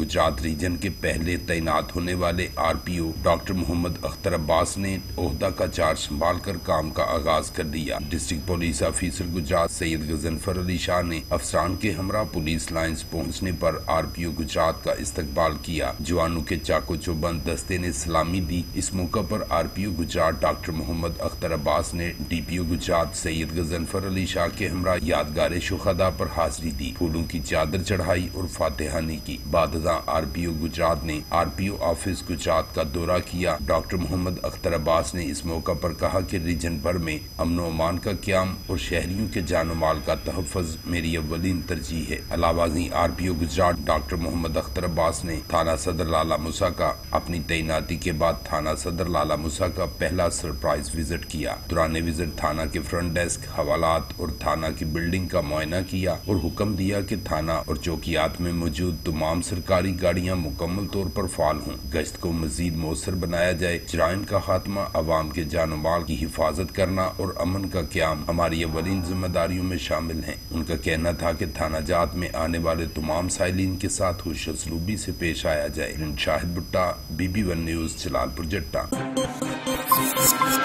Gujarat region کے پہلے تعینات ہونے والے RPO ڈاکٹر محمد اختر عباس نے عہدہ کا چارج سنبھال کر کام کا آغاز کر دیا۔ District police officer Gujrat Syed Ghazanfar Ali Shah نے افسران کے ہمراہ پولیس لائنز پہنچنے پر RPO گجرات کا استقبال کیا۔ جوانوں کے چاقو چوبند دستے نے سلامی دی۔ اس موقع پر RPO گجرات ڈاکٹر محمد اختر عباس نے DPO گجرات سید غضنفر علی شاہ کے ہمراہ یادگار شہداء پر حاضری دی، پھولوں کی چادر چڑھائی اور فاتحانی کی۔ بعد ازاں RPO گجرات نے RPO آفس گجرات کا دورہ کیا۔ ڈاکٹر محمد اختر عباس نے اس موقع پر کہا کہ ریجن بھر میں امن و امان کا قیام اور شہریوں کے جان و مال کا تحفظ میری اولین ترجیح ہے۔ علاوہ ازیں RPO گجرات ڈاکٹر محمد اختر عباس نے تھانہ صدر لالہ موسیٰ کا اپنی تعیناتی کے بعد تھانہ صدر لالہ موسیٰ کا پہلا سرپرائز وزٹ کیا۔ دوران وزٹ تھانہ کے فرنٹ ڈیسک، حوالات اور تھانہ کی بلڈنگ کا معائنہ کیا اور حکم دیا کہ تھانہ اور چوکیات میں موجود تمام سرکاری گاڑیاں مکمل طور پر فعال ہوں۔ گشت کو مزید مؤثر بنایا جائے۔ جرائم کا خاتمہ، عوام کے جان و مال کی حفاظت کرنا اور امن کا قیام ہماری اولین ذمہ داریوں میں شامل ہیں۔ ان کا کہنا تھا کہ تھانہ جات میں آنے والے تمام سائلین کے ساتھ خوش اسلوبی سے پیش آیا جائے۔ شاہد بٹا، BB1 نیوز، جلال پور، جٹا۔